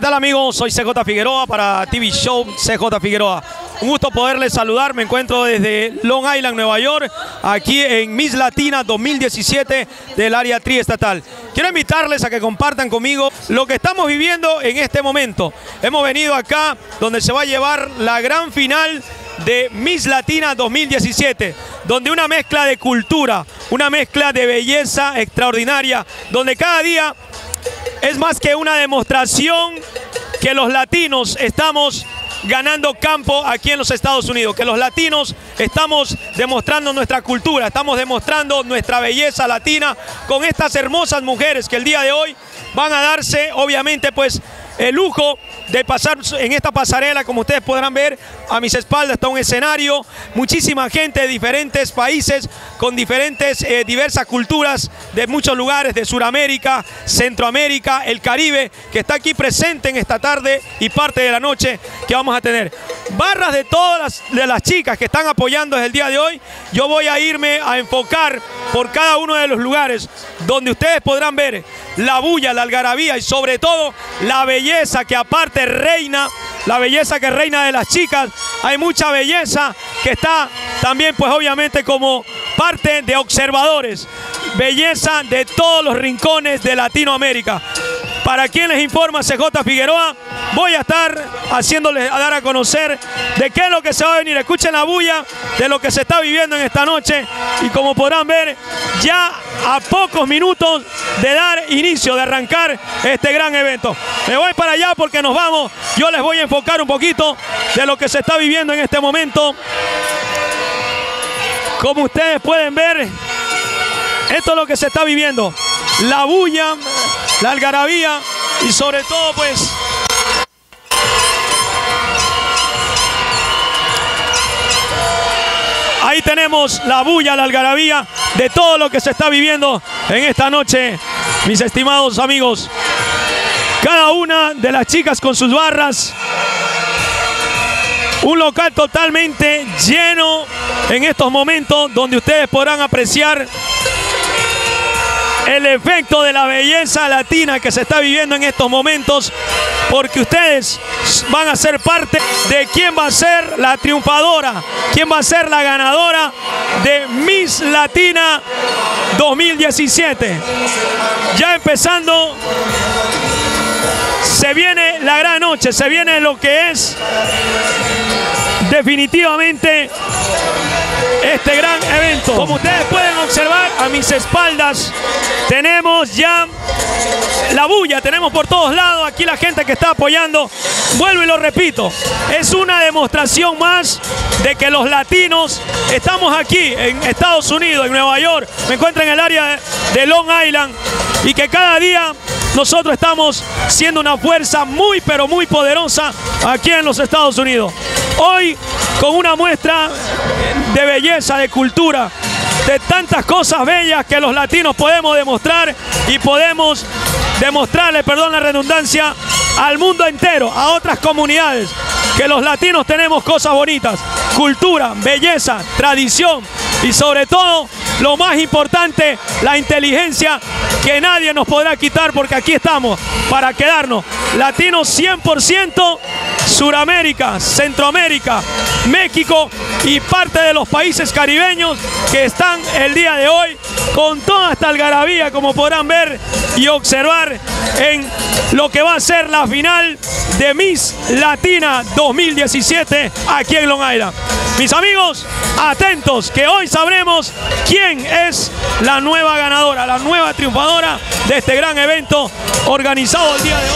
tal amigos? Soy CJ Figueroa para TV Show CJ Figueroa. Un gusto poderles saludar. Me encuentro desde Long Island, Nueva York, aquí en Miss Latina 2017 del área triestatal. Quiero invitarles a que compartan conmigo lo que estamos viviendo en este momento. Hemos venido acá donde se va a llevar la gran final de Miss Latina 2017, donde una mezcla de cultura, una mezcla de belleza extraordinaria, donde cada día es más que una demostración que los latinos estamos ganando campo aquí en los Estados Unidos, que los latinos estamos demostrando nuestra cultura, estamos demostrando nuestra belleza latina con estas hermosas mujeres que el día de hoy van a darse, obviamente, pues el lujo de pasar en esta pasarela. Como ustedes podrán ver, a mis espaldas está un escenario, muchísima gente de diferentes países, con diferentes, diversas culturas de muchos lugares de Sudamérica, Centroamérica, el Caribe, que está aquí presente en esta tarde y parte de la noche que vamos a tener. Barras de todas las chicas que están apoyando desde el día de hoy. Yo voy a irme a enfocar por cada uno de los lugares donde ustedes podrán ver la bulla, la algarabía y sobre todo la belleza que aparte reina, la belleza que reina de las chicas. Hay mucha belleza que está también pues obviamente como parte de observadores, belleza de todos los rincones de Latinoamérica. Para quien les informa CJ Figueroa, voy a estar haciéndoles a dar a conocer de qué es lo que se va a venir. Escuchen la bulla de lo que se está viviendo en esta noche y como podrán ver, ya a pocos minutos de dar inicio, de arrancar este gran evento. Me voy para allá porque nos vamos. Yo les voy a enfocar un poquito de lo que se está viviendo en este momento. Como ustedes pueden ver, esto es lo que se está viviendo. La bulla, la algarabía y sobre todo pues ahí tenemos la bulla, la algarabía de todo lo que se está viviendo en esta noche, mis estimados amigos. Cada una de las chicas con sus barras. Un local totalmente lleno en estos momentos donde ustedes podrán apreciar el efecto de la belleza latina que se está viviendo en estos momentos, porque ustedes van a ser parte de quién va a ser la triunfadora, quién va a ser la ganadora de Miss Latina 2017. Ya empezando, se viene la gran noche, se viene lo que es definitivamente este gran evento. Como ustedes pueden observar a mis espaldas, tenemos ya la bulla, tenemos por todos lados aquí la gente que está apoyando. Vuelvo y lo repito, es una demostración más de que los latinos estamos aquí en Estados Unidos, en Nueva York. Me encuentro en el área de Long Island y que cada día nosotros estamos siendo una fuerza muy pero muy poderosa aquí en los Estados Unidos. Hoy con una muestra de belleza, de cultura, de tantas cosas bellas que los latinos podemos demostrar y podemos demostrarle, perdón la redundancia, al mundo entero, a otras comunidades, que los latinos tenemos cosas bonitas, cultura, belleza, tradición y sobre todo, lo más importante, la inteligencia que nadie nos podrá quitar porque aquí estamos para quedarnos. Latinos 100%, Suramérica, Centroamérica, México y parte de los países caribeños que están el día de hoy con toda esta algarabía, como podrán ver y observar en lo que va a ser la final de Miss Latina 2017 aquí en Long Island. Mis amigos, atentos que hoy sabremos quién es la nueva ganadora, la nueva triunfadora de este gran evento organizado el día de hoy.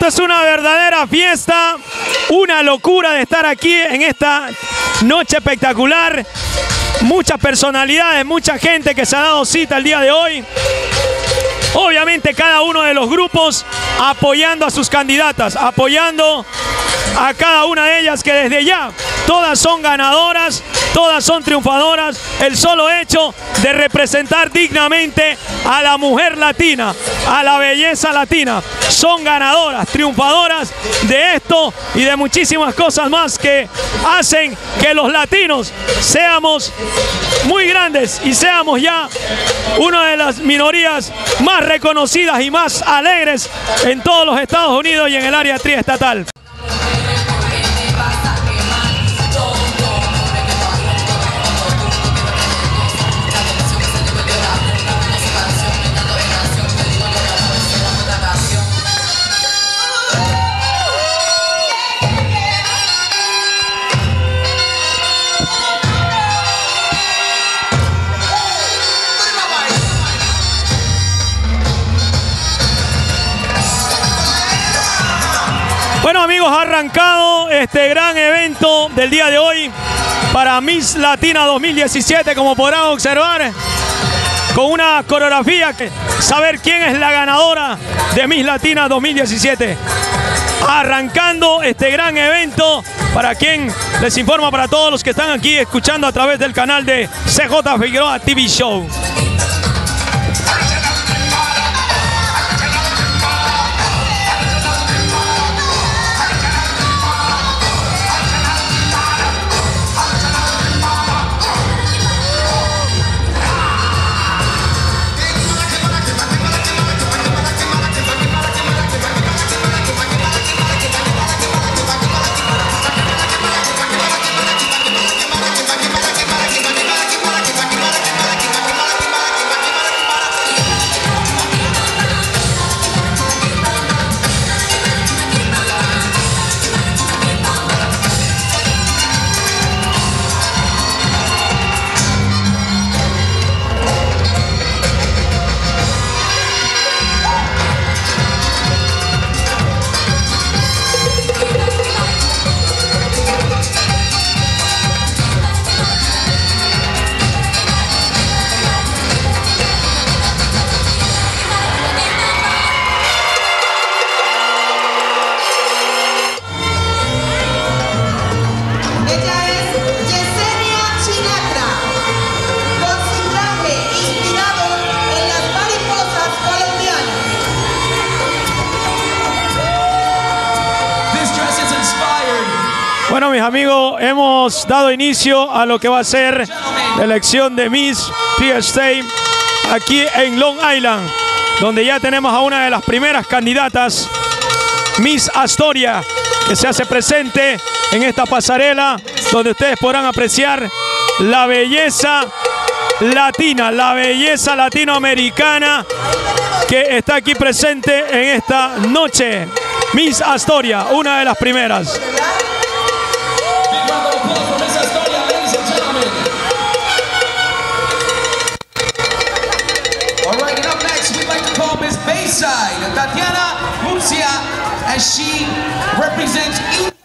Esto es una verdadera fiesta, una locura de estar aquí en esta noche espectacular. Muchas personalidades, mucha gente que se ha dado cita el día de hoy. Obviamente cada uno de los grupos apoyando a sus candidatas, apoyando a cada una de ellas, que desde ya todas son ganadoras, todas son triunfadoras. El solo hecho de representar dignamente a la mujer latina, a la belleza latina, son ganadoras, triunfadoras de esto y de muchísimas cosas más que hacen que los latinos seamos muy grandes y seamos ya una de las minorías más reconocidas y más alegres en todos los Estados Unidos y en el área triestatal. Bueno amigos, ha arrancado este gran evento del día de hoy para Miss Latina 2017, como podrán observar, con una coreografía que saber quién es la ganadora de Miss Latina 2017. Arrancando este gran evento, para quien les informa, para todos los que están aquí escuchando a través del canal de CJ Figueroa TV Show. Bueno, mis amigos, hemos dado inicio a lo que va a ser la elección de Miss PSA aquí en Long Island, donde ya tenemos a una de las primeras candidatas, Miss Astoria, que se hace presente en esta pasarela, donde ustedes podrán apreciar la belleza latina, la belleza latinoamericana que está aquí presente en esta noche. Miss Astoria, una de las primeras. Bayside, Tatiana Murcia, as she represents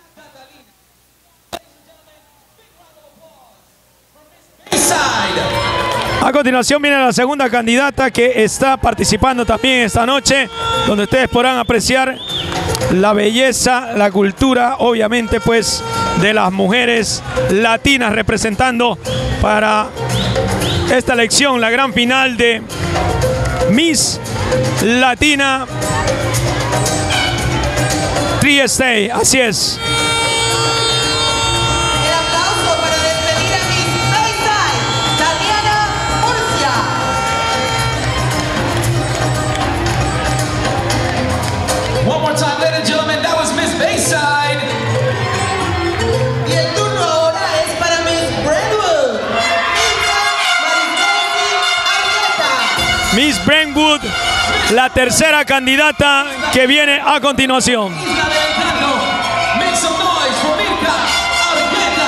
Bayside. A continuación viene la segunda candidata que está participando también esta noche, donde ustedes podrán apreciar la belleza, la cultura, obviamente pues de las mujeres latinas, representando para esta elección, la gran final de Miss Latina PSA. Así es. El aplauso para despedir a Miss Bayside, Tatiana Murcia. One more time, ladies and gentlemen, that was Miss Bayside. Y el turno ahora es para Miss Brentwood, Miss Brentwood, la tercera candidata que viene a continuación. Make some noise for Mirka Argueta.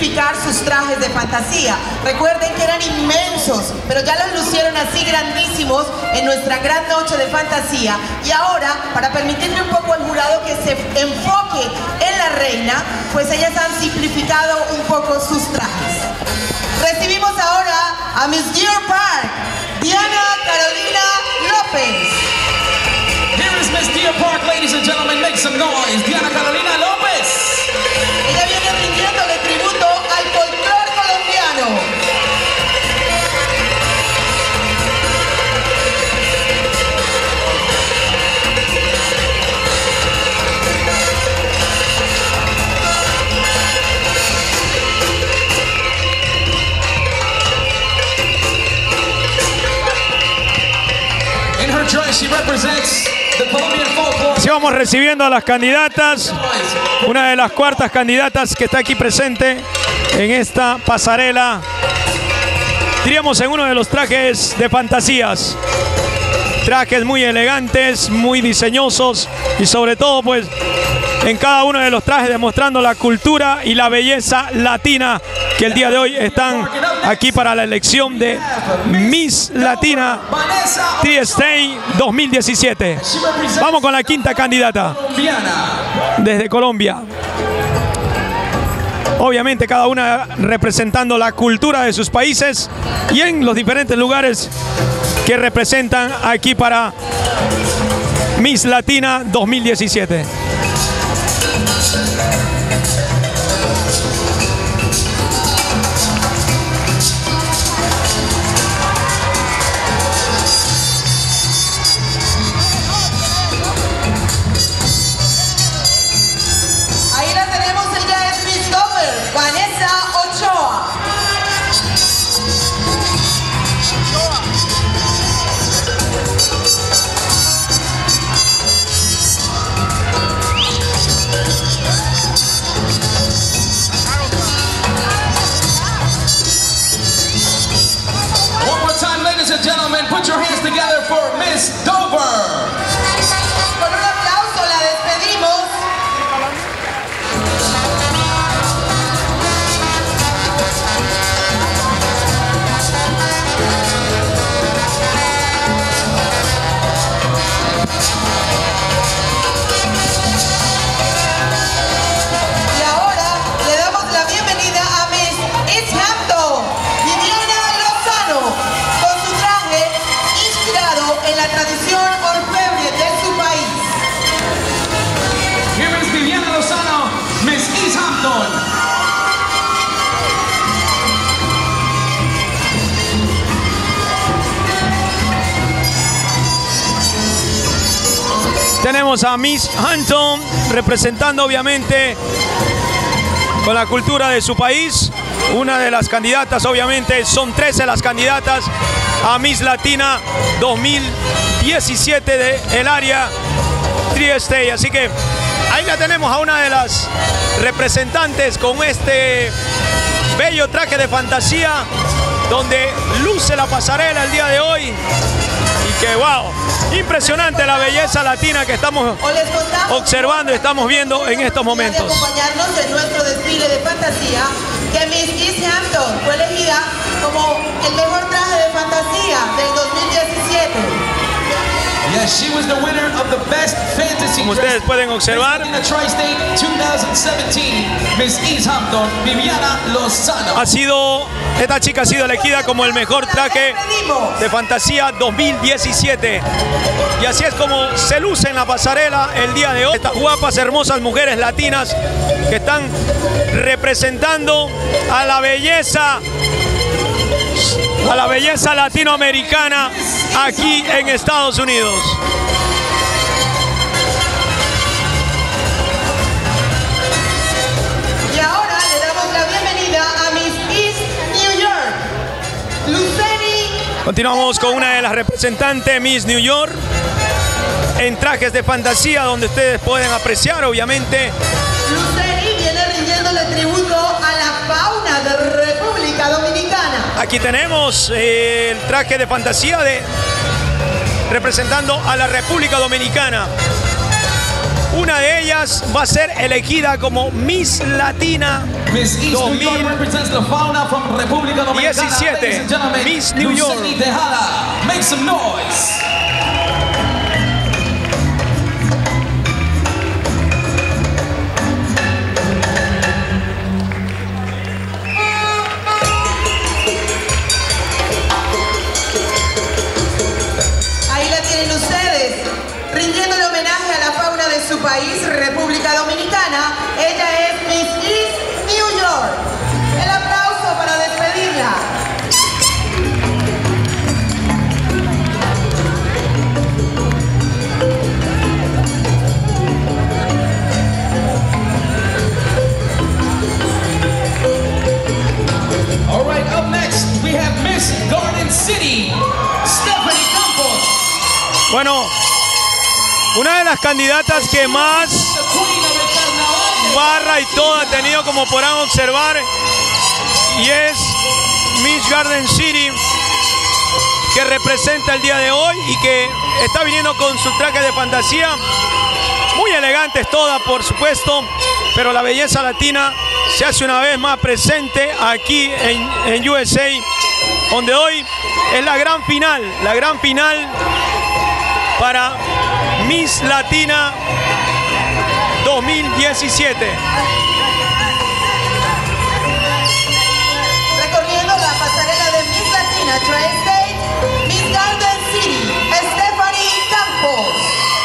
simplificar sus trajes de fantasía. Recuerden que eran inmensos, pero ya los lucieron así grandísimos en nuestra gran noche de fantasía. Y ahora, para permitirle un poco al jurado que se enfoque en la reina, pues ellas han simplificado un poco sus trajes. Recibimos ahora a Miss Deer Park, Diana Carolina López. Here is Miss Deer Park, ladies and gentlemen, make some noise. Diana Carolina López. Ella viene rindiéndole tributo al folclore colombiano. In her dress, she represents the Colombian folklore. Así vamos recibiendo a las candidatas. Una de las cuartas candidatas que está aquí presente en esta pasarela. Diríamos en uno de los trajes de fantasías. Trajes muy elegantes, muy diseñosos y sobre todo pues en cada uno de los trajes demostrando la cultura y la belleza latina que el día de hoy están aquí para la elección de Miss Latina Tri-State 2017. Vamos con la quinta candidata desde Colombia. Obviamente cada una representando la cultura de sus países y en los diferentes lugares que representan aquí para Miss Latina 2017. Ahí la tenemos, ella es Miss Dover, Vanessa Ochoa. One more time, ladies and gentlemen, put your hands together for Miss Dover. Con un aplauso la despedimos. Y ahora le damos la bienvenida a Miss East Hampton, Viviana Lozano, con su traje inspirado en la tradición orfebre de su país. Here is Viviana Lozano, Miss East Hampton. Tenemos a Miss Hampton representando obviamente con la cultura de su país. Una de las candidatas, obviamente, son 13 las candidatas a Miss Latina 2017 del área Tri-State. Así que ahí la tenemos a una de las representantes con este bello traje de fantasía donde luce la pasarela el día de hoy. Y que wow, impresionante la belleza latina que estamos O les contamos observando y estamos viendo en estos momentos. De acompañarnos en nuestro desfile de fantasía, que Miss East Hampton fue elegida como el mejor traje de fantasía del 2017. Yes, she was the winner of the best fantasy Como dress ustedes pueden observar, in the Tri-State 2017. Miss East Hampton, Viviana Lozano. esta chica ha sido elegida como el mejor traje de fantasía 2017. Y así es como se luce en la pasarela el día de hoy. Estas guapas, hermosas mujeres latinas que están representando a la belleza latinoamericana aquí en Estados Unidos. Y ahora le damos la bienvenida a Miss East New York, Luceni. Continuamos con una de las representantes Miss New York en trajes de fantasía donde ustedes pueden apreciar obviamente. Luceni viene rindiéndole tributo a la fauna de República Dominicana. Aquí tenemos el traje de fantasía representando a la República Dominicana. Una de ellas va a ser elegida como Miss Latina Miss East New York represents the fauna from República Dominicana. 17, Ladies and gentlemen, Miss New York. Lucely Tejada. Make some noise. Ahí la tienen ustedes, rindiéndole homenaje a la fauna de su país, República Dominicana. Ella es Miss East New York. El aplauso para despedirla. All right, up next we have Miss Garden City, Stephanie Campos. Bueno, una de las candidatas que más The queen of the carnaval. barra y todo ha tenido, como podrán observar, y es Miss Garden City, que representa el día de hoy y que está viniendo con su traje de fantasía, muy elegantes todas, por supuesto, pero la belleza latina se hace una vez más presente aquí en USA, donde hoy es la gran final para Miss Latina 2017. Recorriendo la pasarela de Miss Latina Tri-State, Miss Garden City, Stephanie Campos.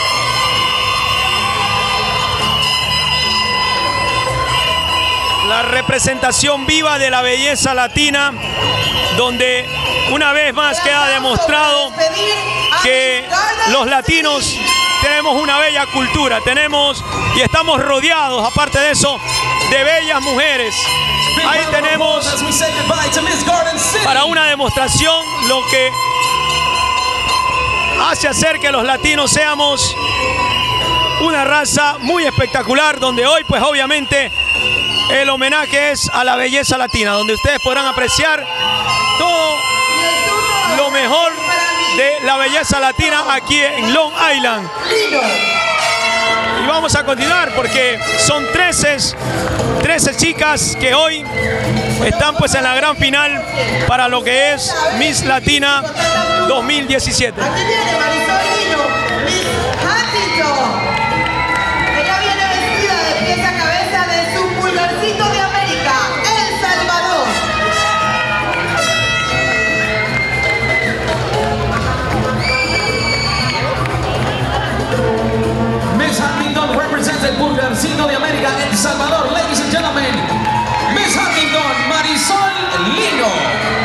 La representación viva de la belleza latina, donde una vez más queda demostrado que los latinos tenemos una bella cultura, tenemos y estamos rodeados, aparte de eso, de bellas mujeres. Ahí tenemos As we say goodbye to Miss Garden City. para una demostración lo que hace hacer que los latinos seamos una raza muy espectacular, donde hoy pues obviamente el homenaje es a la belleza latina, donde ustedes podrán apreciar todo lo mejor de la belleza latina aquí en Long Island. Y vamos a continuar porque son 13 chicas que hoy están pues en la gran final para lo que es Miss Latina 2017. Aquí viene Marisol Lino, Miss Huntington. Ella viene vestida de pies a cabeza de su pulgarcito de América, El Salvador. Miss Huntington represents el pulgarcito de América, El Salvador. Ladies and gentlemen, Miss Huntington, Marisol Lino.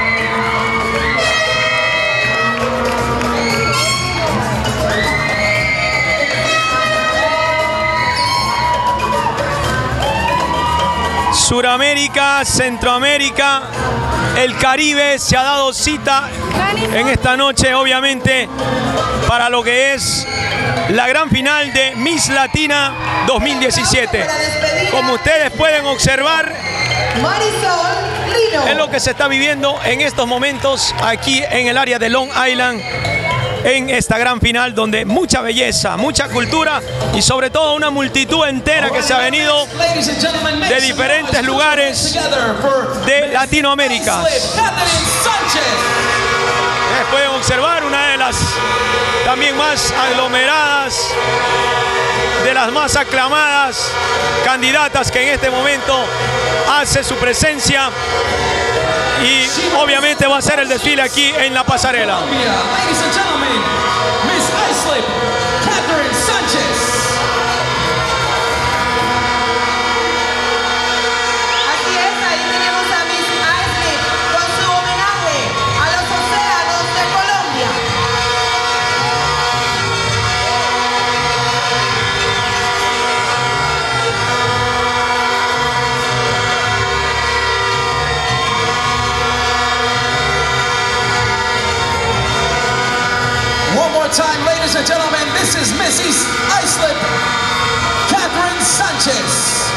Suramérica, Centroamérica, el Caribe se ha dado cita en esta noche, obviamente, para lo que es la gran final de Miss Latina 2017. Como ustedes pueden observar, Marisol Lino. es lo que se está viviendo en estos momentos aquí en el área de Long Island, en esta gran final donde mucha belleza, mucha cultura y sobre todo una multitud entera que se ha venido Ladies and gentlemen, make de some diferentes noise. lugares Together for de Miss Latinoamérica. Catherine Sánchez. Pueden observar una de las también más aglomeradas, de las más aclamadas candidatas que en este momento hace su presencia y obviamente va a ser el desfile aquí en la pasarela. Colombia. Ladies and gentlemen, Miss Islip, Catherine Sánchez. Así es, ahí tenemos a Miss Islip con su homenaje a los océanos de Colombia. One more time, ladies and gentlemen, this is Miss East Islip, Catherine Sánchez.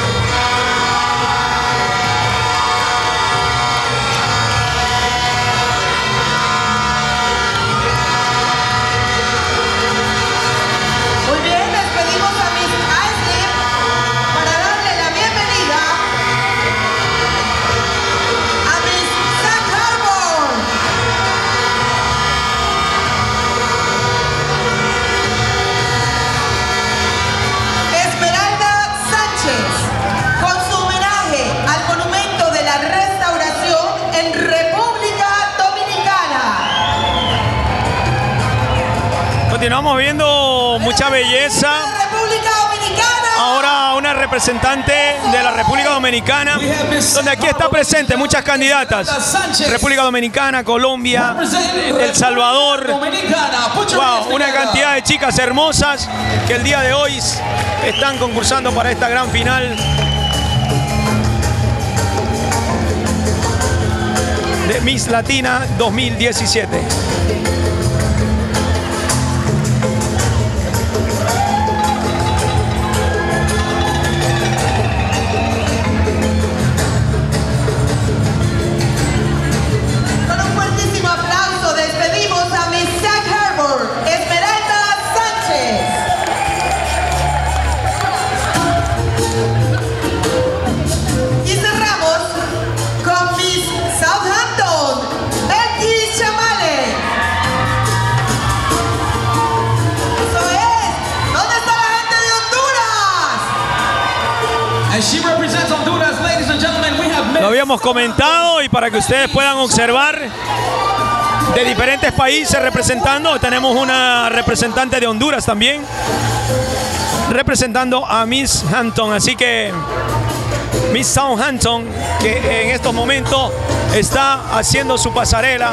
Muy bien, despedimos a Miss Mucha belleza. República Dominicana. Ahora una representante de la República Dominicana, donde aquí está presente muchas candidatas. República Dominicana, Colombia, El Salvador. Wow, una cantidad de chicas hermosas que el día de hoy están concursando para esta gran final de Miss Latina 2017. Lo habíamos comentado y para que ustedes puedan observar de diferentes países representando, tenemos una representante de Honduras también representando a Miss Hampton, así que Miss Southampton, que en estos momentos está haciendo su pasarela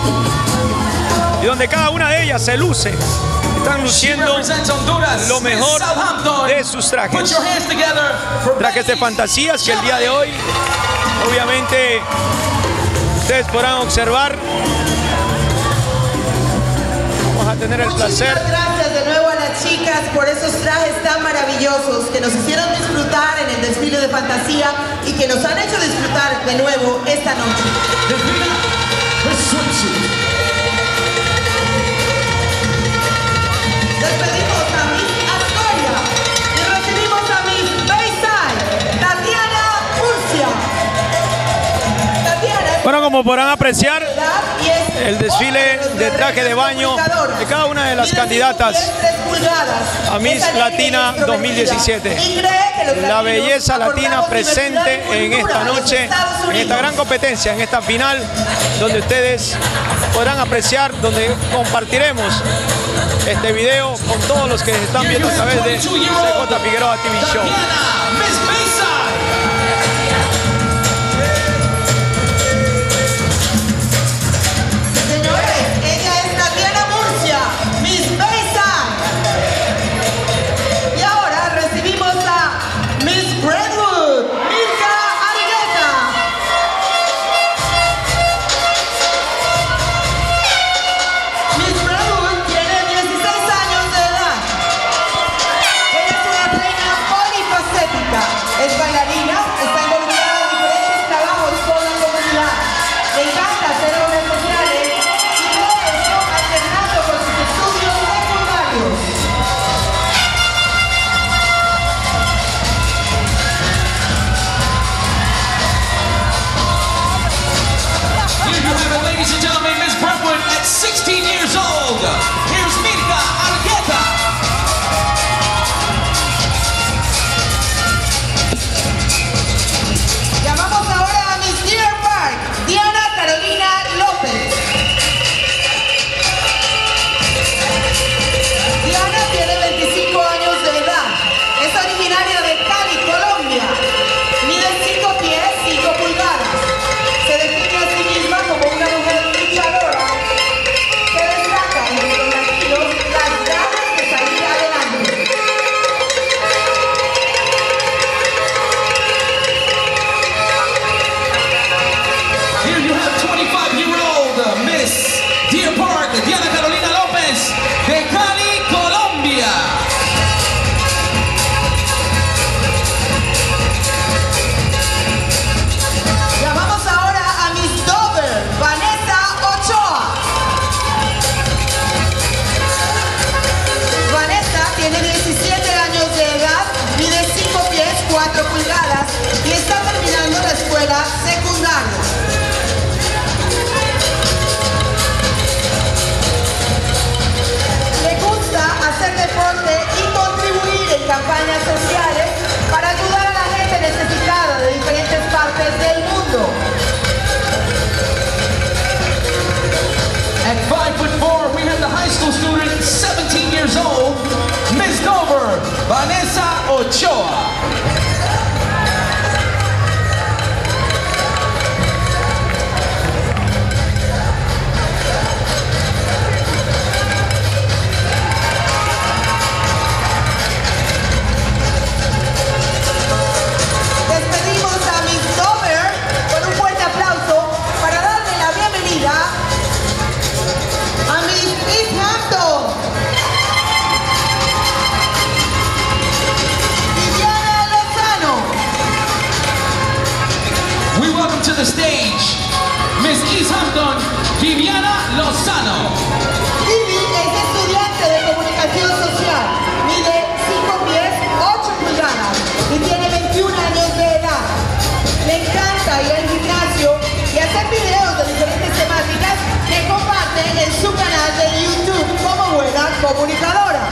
y donde cada una de ellas se luce. Están luciendo lo mejor de sus trajes. Trajes de fantasías que el día de hoy, obviamente, ustedes podrán observar. Vamos a tener el placer. Muchísimas gracias de nuevo a las chicas por esos trajes tan maravillosos que nos hicieron disfrutar en el desfile de fantasía y que nos han hecho disfrutar de nuevo esta noche. Despedimos a Miss Astoria y recibimos a Miss Bayside, Tatiana Murcia. Bueno, como podrán apreciar, el desfile de traje de baño de cada una de las candidatas a Miss Latina 2017. La belleza latina presente en esta noche, en esta gran competencia, en esta final, donde ustedes podrán apreciar, donde compartiremos este video con todos los que están viendo a través de CJ Figueroa TV Show. Ella es una reina polifacética. we welcome to the stage Miss East Hampton, Viviana Lozano. Vivi es estudiante de comunicación social, mide 5 pies 8 pulgadas y tiene 21 años de edad. Le encanta ir al gimnasio y hacer videos de diferentes temáticas que comparte en su canal de YouTube como buena comunicadora.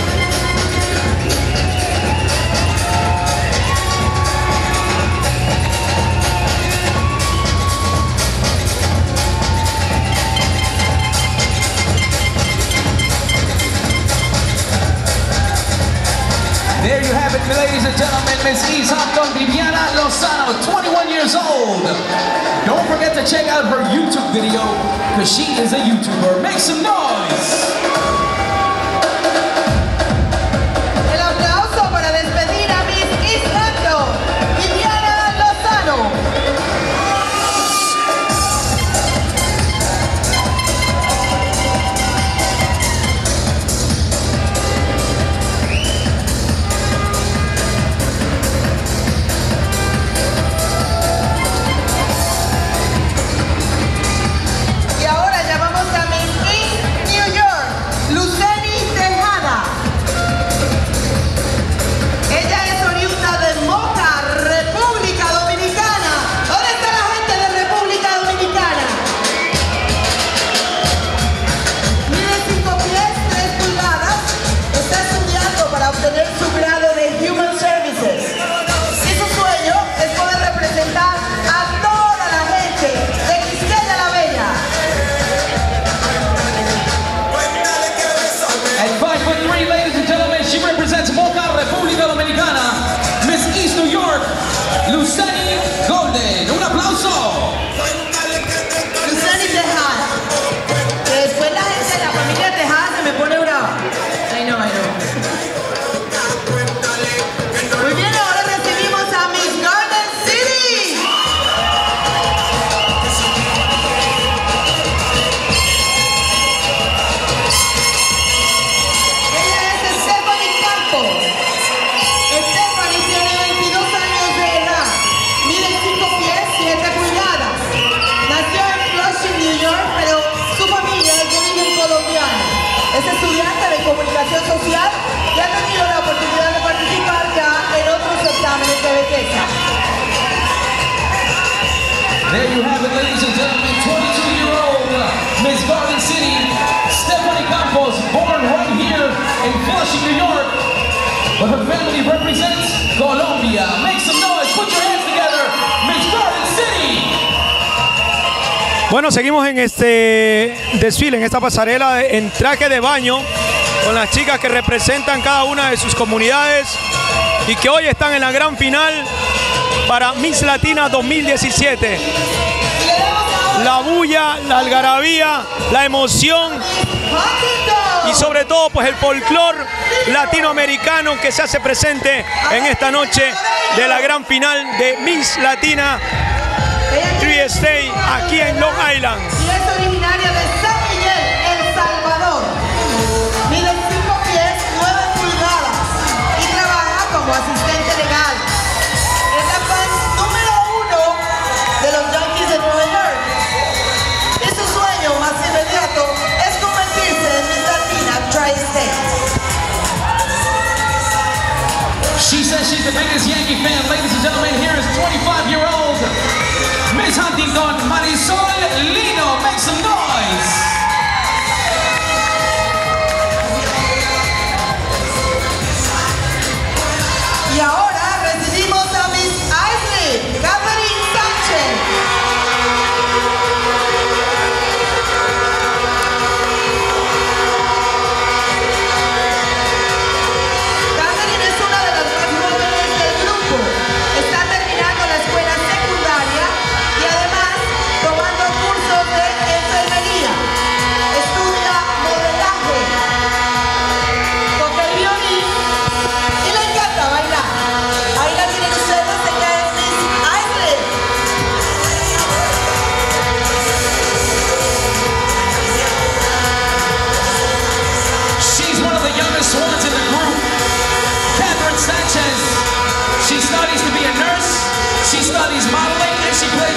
There you have it, ladies and gentlemen, Miss East Hampton, Viviana Lozano, 21 years old. Don't forget to check out her YouTube video, because she is a YouTuber. Make some noise! El aplauso para despedir a Miss East Hampton, Viviana Lozano. Luceni Golden, un aplauso. Luceni Tejada. Que después la gente de la familia Tejada se me pone brava. I know. Muy bien, ahora recibimos a Miss Garden City. Ella es Stephanie Campos. Stephanie tiene 22 años de edad. Mide 5 pies 7 pulgadas. Nació en Flushing, New York, pero su familia es de origen colombiano. Es estudiante de comunicación social y ha tenido la oportunidad de participar ya en otros certámenes de belleza. There you have it, ladies and gentlemen, 22-year-old Miss Garden City, Stephanie Campos, born right here in Flushing, New York, but her family represents Colombia. Make some noise, put your hands together, Miss Garden City. Bueno, seguimos en este desfile, en esta pasarela en traje de baño con las chicas que representan cada una de sus comunidades y que hoy están en la gran final para Miss Latina 2017. La bulla, la algarabía, la emoción y sobre todo pues el folclore latinoamericano que se hace presente en esta noche de la gran final de Miss Latina Tri-State aquí en Long Island. Y es originaria de San Miguel, El Salvador. Mide 5 pies 9 pulgadas y trabaja como asistente legal. Es la fan número 1 de los Yankees de Nueva York. Y su sueño más inmediato es convertirse en Miss Latina Tri-State. She says she's the biggest Yankee fan. Ladies and gentlemen, here is 25-year-old Miss Huntington, Marisol Lino. Make some noise.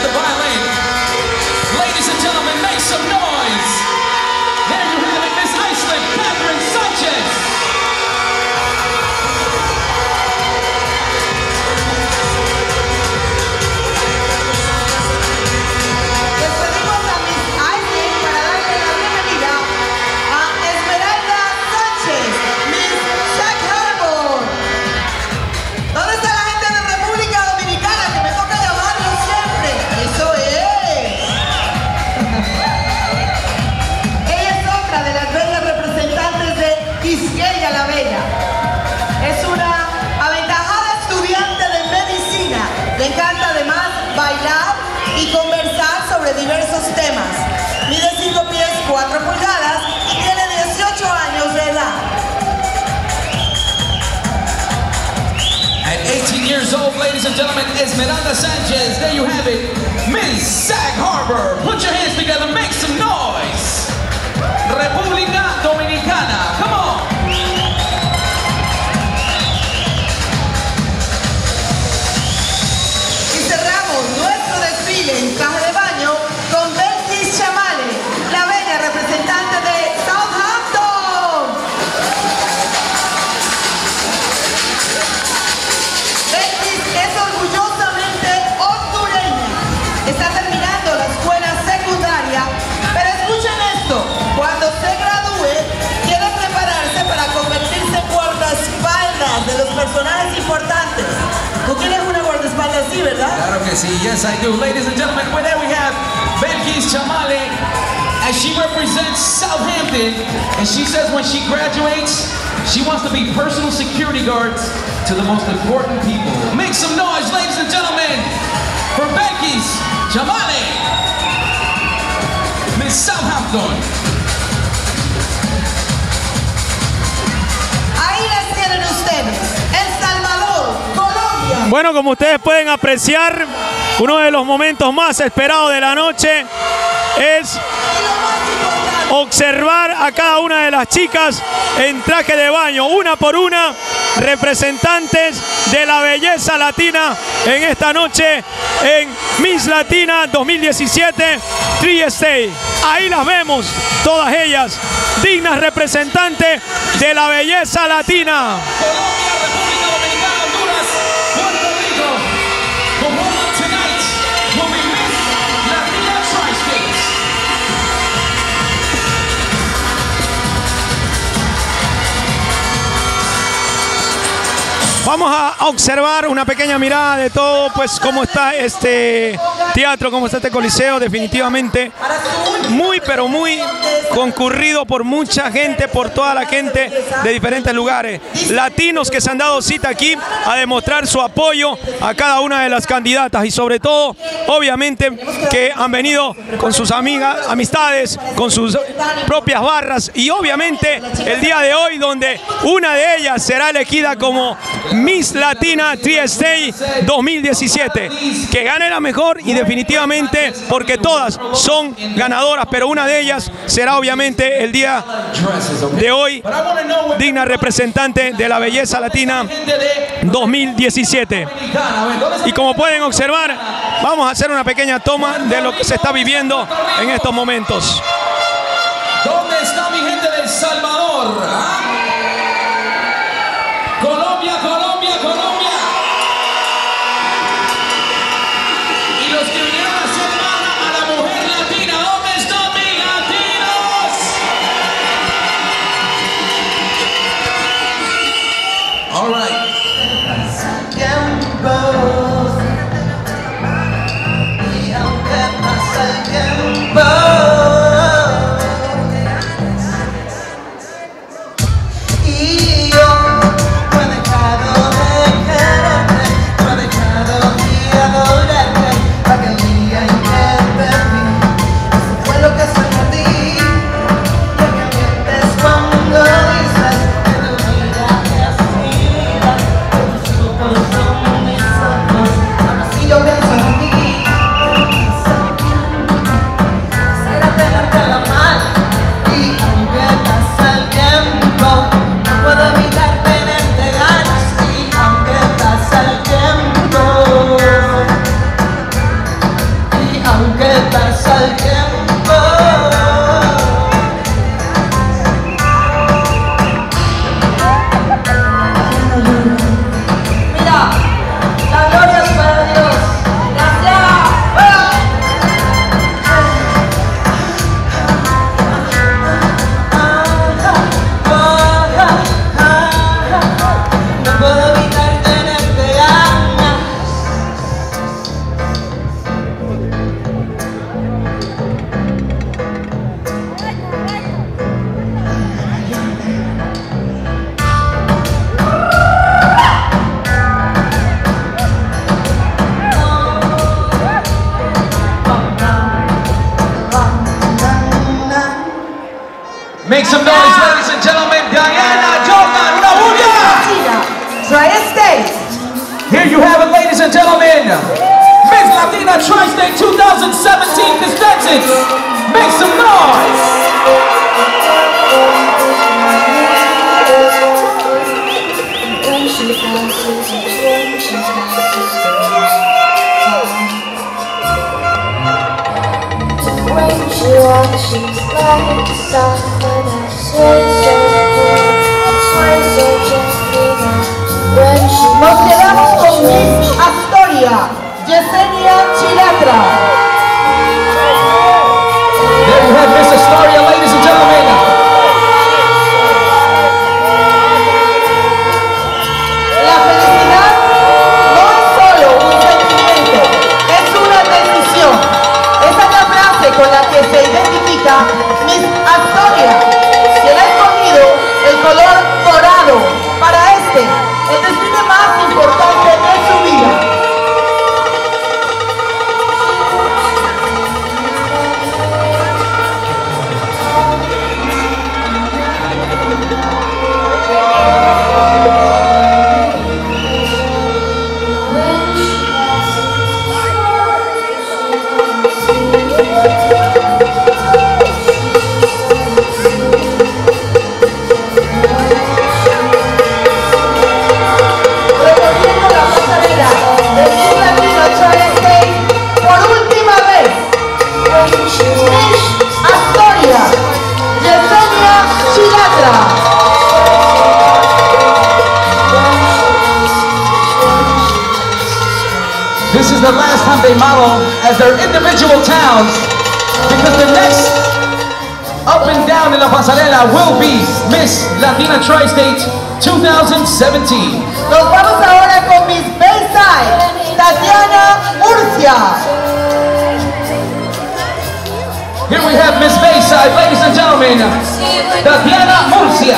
the violin. Ladies and gentlemen, make some noise. There you have it, Miss Iceland, Catherine Sanchez. Despedimos a Miss Iceland para darle la bienvenida a Esmeralda Sánchez, Miss Sag Harbor. ¿Dónde está la gente de República Dominicana que me toca llamarlo siempre? Eso es. Ella es otra de las bellas representantes de Quisqueya la Bella. Es una aventajada estudiante de medicina. Le encanta además bailar y conversar sobre diversos temas. Mide 5 pies 4 pulgadas y tiene 18 años de edad. At 18 years old, ladies and gentlemen, Esmeralda Sanchez. There you have it, Miss Sag Harbor. Put your hands together, make some noise. República Dominicana, come on. Y cerramos nuestro desfile en traje de baño con Belkis Chamale, la bella representante de Southampton. Belkis es orgullosamente hondureña. Está terminando la escuela secundaria, pero escuchen esto, cuando se gradúe quiere prepararse para convertirse en guardaespaldas de los personajes importantes. ¿Tú tienes una guardaespaldas así, verdad? Claro que sí, yes I do. Ladies and gentlemen, well, there we have Belkis Chamale as she represents Southampton, and she says when she graduates, she wants to be personal security guards to the most important people. Make some noise, ladies and gentlemen, for Belkis Chamale, Miss Southampton. Ahí las tienen ustedes, El Salvador, Colombia. Bueno, como ustedes pueden apreciar, uno de los momentos más esperados de la noche es Y lo más importante, observar a cada una de las chicas en traje de baño, una por una, representantes de la belleza latina en esta noche en Miss Latina 2017 Tri-State. Ahí las vemos, todas ellas, dignas representantes de la belleza latina. Colombia, República Dominicana, Honduras, Puerto Rico. The winner tonight will be Miss Latina Tri-State. Vamos a observar una pequeña mirada de todo, pues cómo está este teatro, cómo está este coliseo, definitivamente muy, pero muy concurrido por mucha gente, por toda la gente de diferentes lugares. Latinos que se han dado cita aquí a demostrar su apoyo a cada una de las candidatas y sobre todo, obviamente, que han venido con sus amigas, amistades, con sus propias barras y obviamente el día de hoy donde una de ellas será elegida como Miss Latina Tri-State 2017. Que gane la mejor y definitivamente porque todas son ganadoras, pero una de ellas será obviamente el día de hoy digna representante de la belleza latina 2017. Y como pueden observar, vamos a hacer una pequeña toma de lo que se está viviendo en estos momentos. ¿Dónde está mi gente de El Salvador? ¿Ah? Colombia, Colombia, Colombia. Y los que vinieron a hacer gala a la mujer latina, ¿dónde están mis latinos? All right. Make some noise, ladies and gentlemen. Diana Jordan, una bulla. Tri-State. Here you have it, ladies and gentlemen. Miss Latina Tri-State 2017 contestants. Make some noise. When she walks, she's like a star, and I sway so cool, sway so gently now. When she Nos quedamos con Miss Astoria, Yesenia Chilatra. There you have Miss Astoria, ladies and gentlemen. La felicidad no es solo un sentimiento, es una decisión. Esa es la frase con la que se identifica Miss Astoria, quien ha escogido el color dorado para el desfile más importante de su vida. This is the last time they model as their individual towns, because the next up and down in la pasarela will be Miss Latina Tri-State 2017. Nos vamos ahora con Miss Bayside, Tatiana Murcia. Here we have Miss Bayside, ladies and gentlemen, Tatiana Murcia.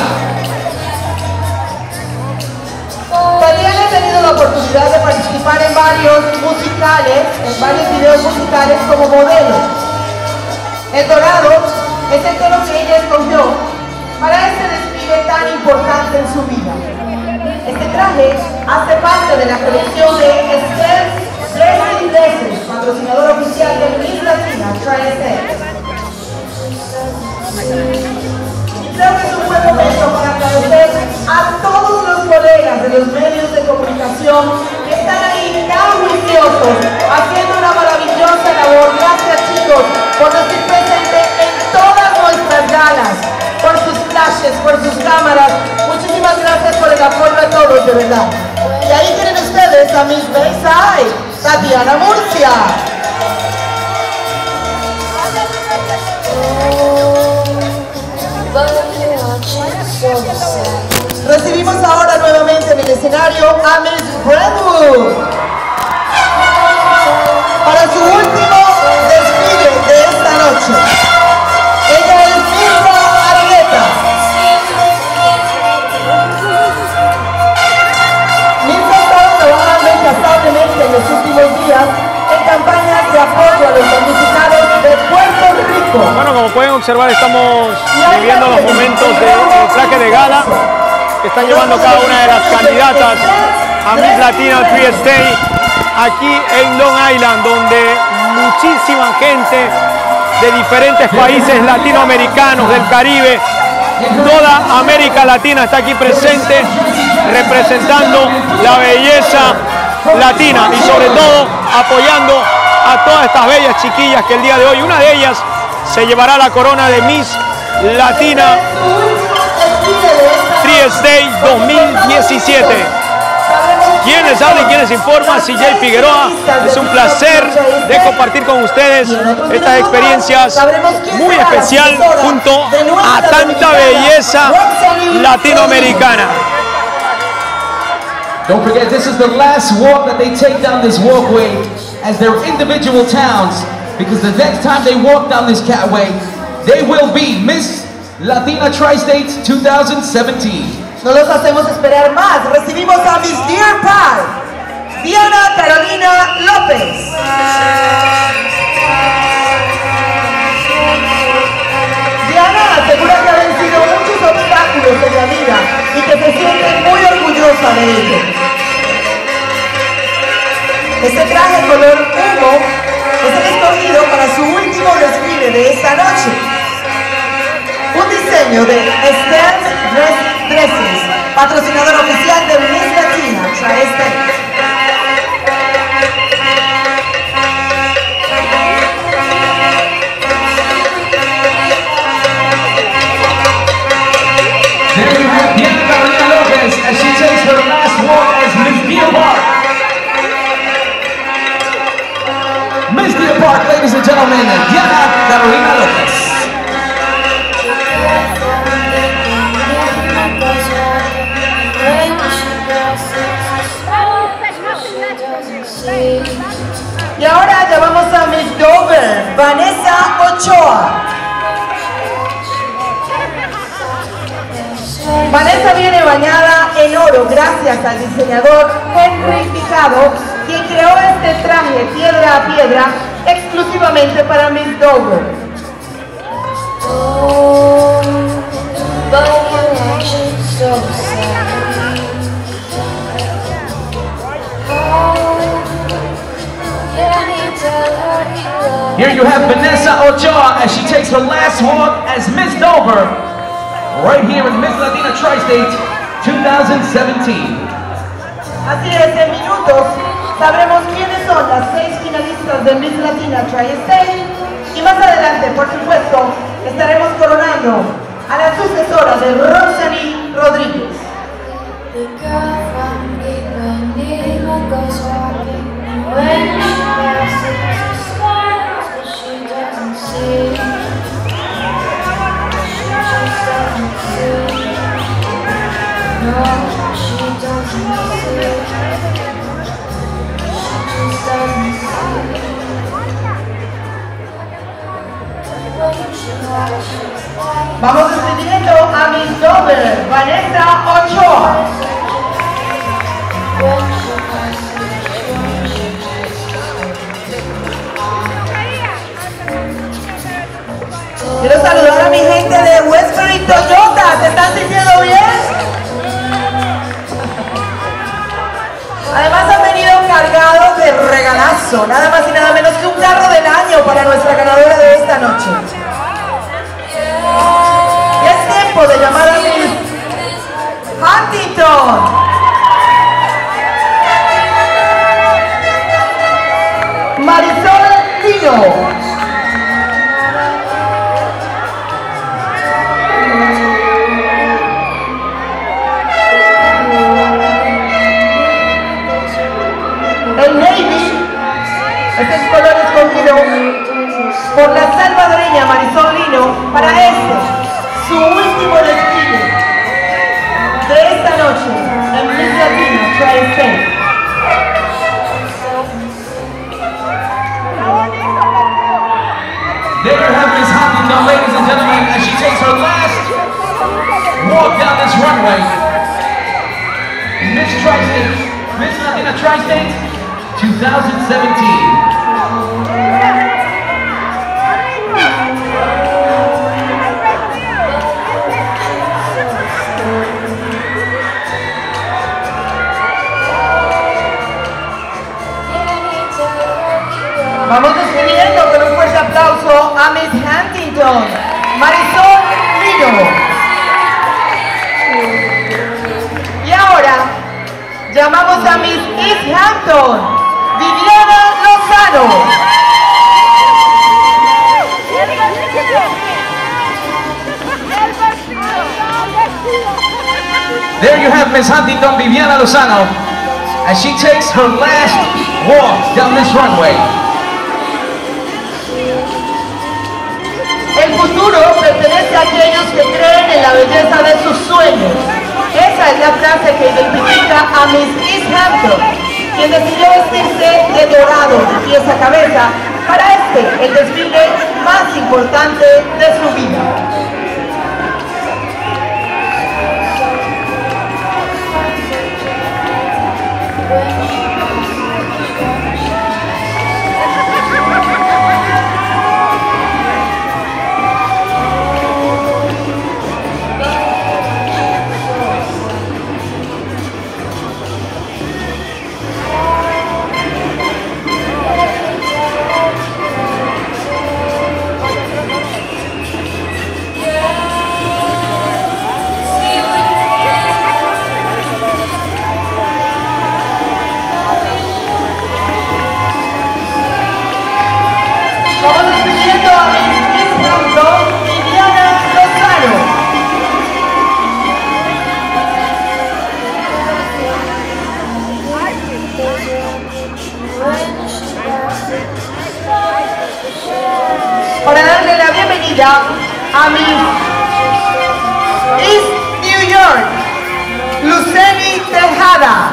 Tatiana ha tenido la oportunidad de participar en varios videos musicales como modelo. El dorado es el color que ella escogió para este desfile tan importante en su vida. Este traje hace parte de la colección de Esther Blessing Dresses, patrocinador oficial de Miss Latina Tri-State. Creo que es un buen momento para agradecer a todos los colegas de los medios de comunicación que están ahí tan juiciosos, haciendo una maravillosa labor. Gracias, chicos, por decir presente en todas nuestras galas, por sus flashes, por sus cámaras. Muchísimas gracias por el apoyo a todos, de verdad. Y ahí tienen ustedes a Miss Bayside, Tatiana Murcia. Recibimos ahora nuevamente en el escenario a Miss Brentwood para su último desfile de esta noche. Ella es Mirna Argueta. Mirna ha estado trabajando incansablemente en los últimos días en campañas de apoyo a los damnificados de Puerto Rico. Bueno, como pueden observar, estamos viviendo los momentos del traje de gala que están llevando cada una de las candidatas a Miss Latina Tri-State aquí en Long Island, donde muchísima gente de diferentes países latinoamericanos, del Caribe, toda América Latina está aquí presente representando la belleza latina y sobre todo apoyando a todas estas bellas chiquillas que el día de hoy, una de ellas se llevará la corona de Miss Latina Tri-State 2017. ¿Quién les habla y quién les informa? CJ Figueroa. Es un placer de compartir con ustedes estas experiencias muy especial junto a tanta belleza latinoamericana. Don't forget, this is the last walk that they take down this walkway as their individual towns, because the next time they walk down this catway, they will be Miss Latina Tri-State 2017. No los hacemos esperar más. Recibimos a Miss Deer Park, Diana Carolina López. Diana asegura que ha vencido baile de esta noche. Un diseño de Stearns Dresses, patrocinador oficial de Miss Latina Tri-State. There you have Diana Carolina Lopez as she takes her last walk as Miss Deer Park. Miss Deer Park, ladies and gentlemen, Diana Carolina Lopez. Y ahora llamamos a Miss Dover, Vanessa Ochoa. Vanessa viene bañada en oro gracias al diseñador Henry Picado, quien creó este traje piedra a piedra exclusivamente para Miss Dover. Oh, but your actions so sad. Oh, can you tell her you love Here you have Vanessa Ochoa as she takes her last walk as Miss Dover, right here in Miss Latina Tri-State 2017. Así es, en minutos sabremos quiénes son las 6 finalistas de Miss Latina Tri-State y más adelante, por supuesto, estaremos coronando a la sucesora de Rosalie Rodríguez. the girl from Ipanema goes walking? When she passes, she smiles, but she doesn't see. She just doesn't see. No, she doesn't see. She just doesn't see. When she watches, Vamos despidiendo a Miss Dover, Vanessa Ochoa. when she passes, Quiero saludar a mi gente de Westbury Toyota. ¿Se están sintiendo bien? Además han venido cargados de regalazo, nada más y nada menos que un carro del año para nuestra ganadora de esta noche. Y es tiempo de llamar a Miss Huntington. Marisol Lino. El navy es el color escogido por la salvadoreña Marisol Lino para su último desfile de esta noche en Miss Latina Tri-State. There you have Miss Huntington, ladies and gentlemen, as she takes her last walk down this runway. Miss Tri-State, Miss Latina Tri-State 2017. Vamos despidiendo con un fuerte aplauso a Miss Huntington, Marisol Lino. Y ahora llamamos a Miss East Hampton, Viviana Lozano. There you have Miss Huntington, Viviana Lozano, as she takes her last walk down this runway. El futuro pertenece a aquellos que creen en la belleza de sus sueños. Esa es la frase que identifica a Miss East Hampton, quien decidió vestirse de dorado de pies a cabeza para el desfile más importante de su vida. bienvenida a Miss East New York, Luceni Tejada.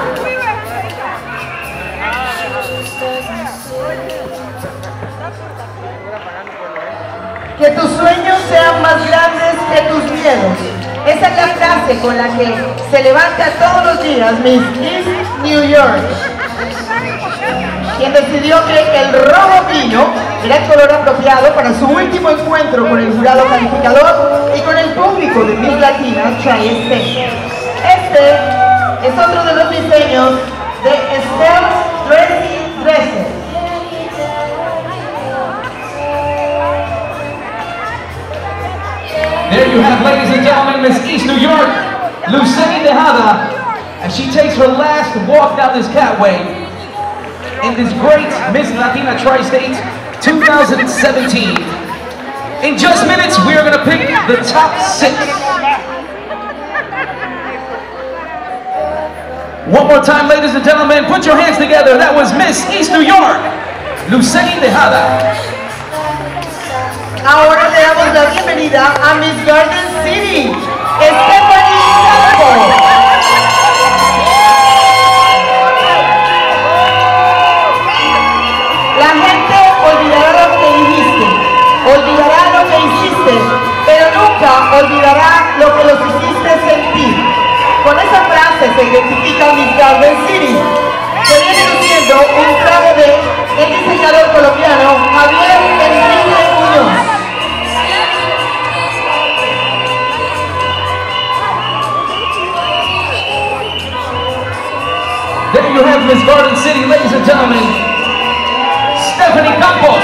Que tus sueños sean más grandes que tus miedos. Esa es la frase con la que se levanta todos los días Miss East New York, quien decidió que el rojo vino era el color apropiado para su último encuentro con el jurado calificador y con el público de Miss Latina Tri-State. Este es otro de los diseños de Estelle Dresser. There you have, ladies and gentlemen, Miss East New York, Luceni Tejada, as she takes her last walk down this catway in this great Miss Latina Tri-State 2017. In just minutes, we are going to pick the top 6. One more time, ladies and gentlemen, put your hands together. That was Miss East New York, Luceni Tejada. Ahora le damos la bienvenida a Miss Garden City, Stephanie Campos. La gente olvidará lo que dijiste, olvidará lo que hiciste, pero nunca olvidará lo que los hiciste sentir. Con esa frase se identifica Miss Garden City, que viene luciendo un traje de el diseñador colombiano Javier Enrique Muñoz. There you have Miss Garden City, ladies and gentlemen, Stephanie Campos.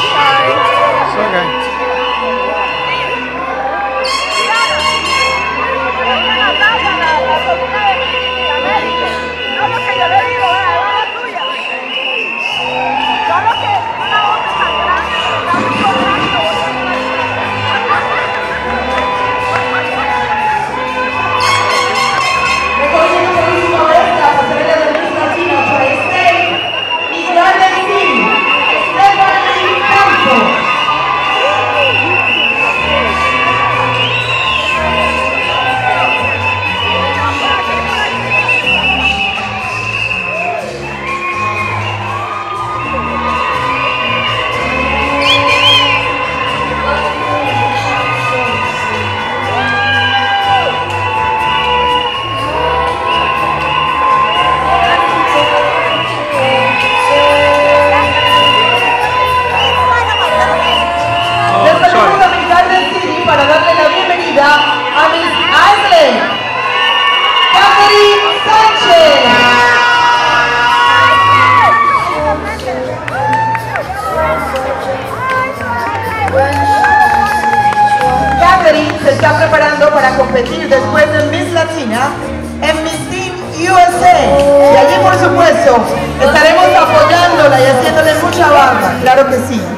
Se está preparando para competir después de Miss Latina en Miss Teen USA. Y allí, por supuesto, estaremos apoyándola y haciéndole mucha barra, claro que sí.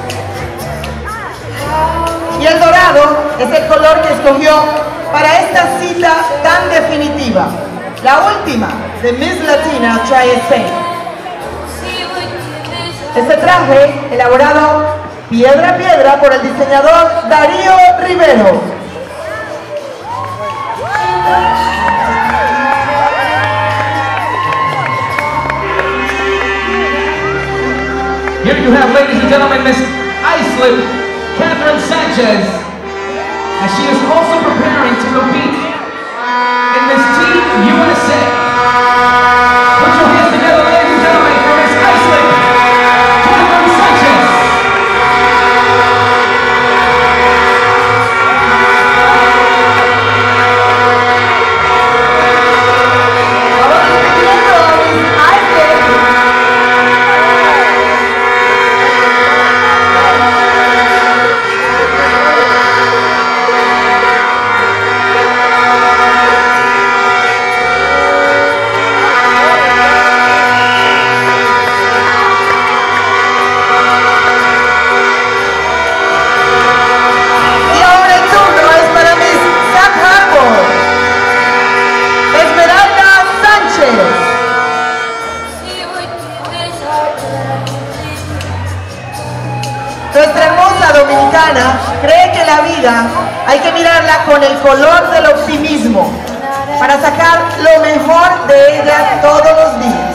Y el dorado es el color que escogió para esta cita tan definitiva, la última de Miss Latina Tri-State. Este traje, elaborado piedra a piedra por el diseñador Darío Rivero. Here you have, ladies and gentlemen, Miss Islip Catherine Sanchez, as she is also preparing to compete in Miss Teen USA. Put your hands together, ladies and gentlemen, for Miss Islip Catherine Sanchez. esposa dominicana cree que la vida hay que mirarla con el color del optimismo para sacar lo mejor de ella todos los días.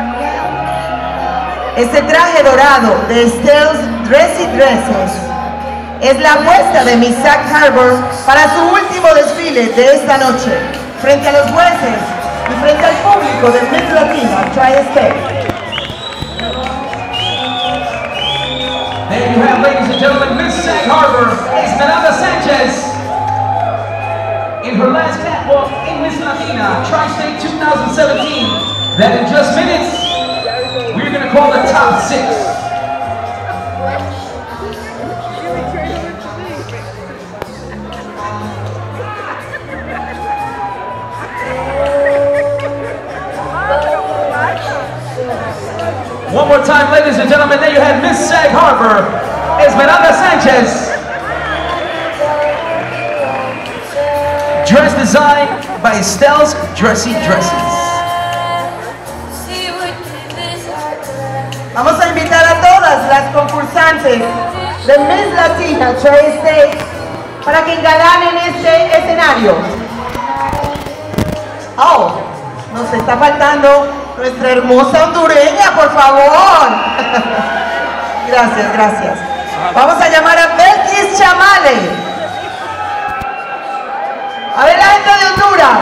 Este traje dorado de Stell's Dressy Dresses es la apuesta de Miss Sag Harbor para su último desfile de esta noche, frente a los jueces y frente al público de Miss Latina Tri-State. There you have, ladies and gentlemen, Miss Sag Harbor, Esmeralda Sanchez, in her last catwalk in Miss Latina Tri-State 2017. That in just minutes, we're going to call the top 6. One more time, ladies and gentlemen, there you have Miss Sag Harbor, Esmeralda Sanchez. Dress designed by Stell's Dressy Dresses. Vamos a invitar a todas las concursantes de Miss Latina Tri-State para que engalanen este escenario. Oh, nos está faltando nuestra hermosa hondureña, por favor. Gracias, gracias. Vamos a llamar a Belkis Chamale. A ver, la gente de Honduras.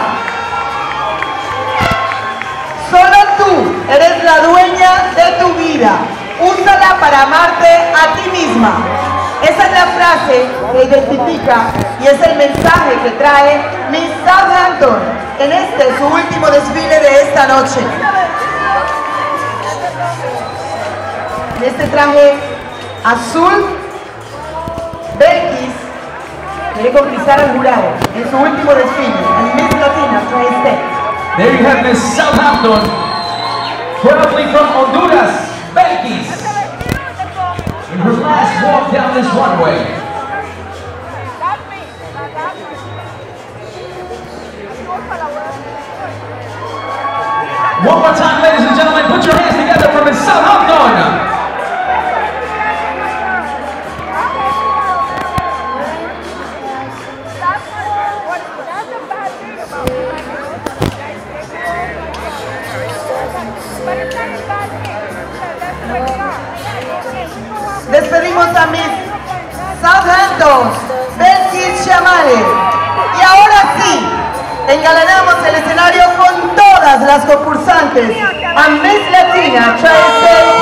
Solo tú eres la dueña de tu vida. Úsala para amarte a ti misma. Esa es la frase que identifica y es el mensaje que trae Miss Southampton en su último desfile de esta noche. En este traje azul, Belkis quiere conquistar al jurado en su último desfile en Miss Latina Tri-State. There you have Miss Southampton, proudly from Honduras, Belkis, in her last walk down this runway. One more time, ladies and gentlemen, put your hands together for Miss Southampton. Despedimos a Miss Southampton, Belkis Chamale. Y ahora sí, engalanamos el escenario con todas las concursantes a Miss Latina Tri-State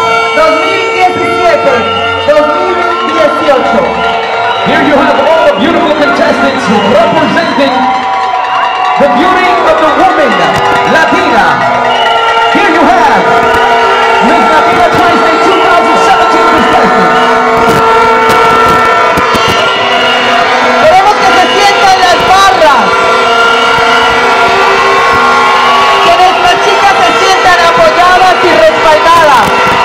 2017-2018. Here you have all the beautiful contestants representing the beauty of the woman, Latina. Here you have Miss Latina Tri-State 2017 contestants. Queremos que se sientan las barras. Que nuestras chicas se sientan apoyadas y respaldadas.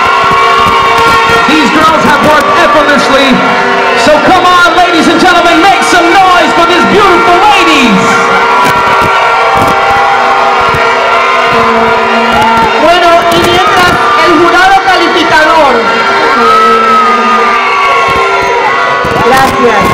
These girls have worked effortlessly, so come on, ladies and gentlemen, make some noise for these beautiful ladies. Bueno, y mientras el jurado calificador, gracias.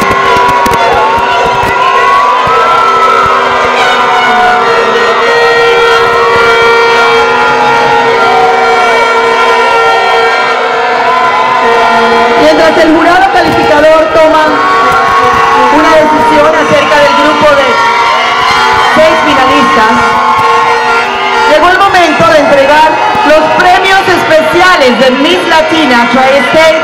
Mientras el jurado calificador toma una decisión acerca del grupo de 6 finalistas, llegó el momento de entregar los premios especiales de Miss Latina Tri-State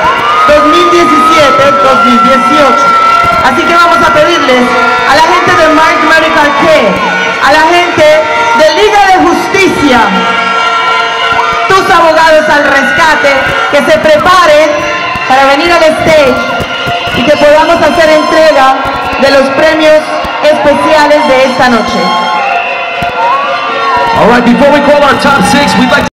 2017-2018. Así que vamos a pedirles a la gente de Mark Medical Care, a la gente de Liga de Justicia, tus abogados al rescate, que se preparen para venir al stage y que podamos hacer entrega de los premios especiales de esta noche. All right, before we call our top 6, we'd like to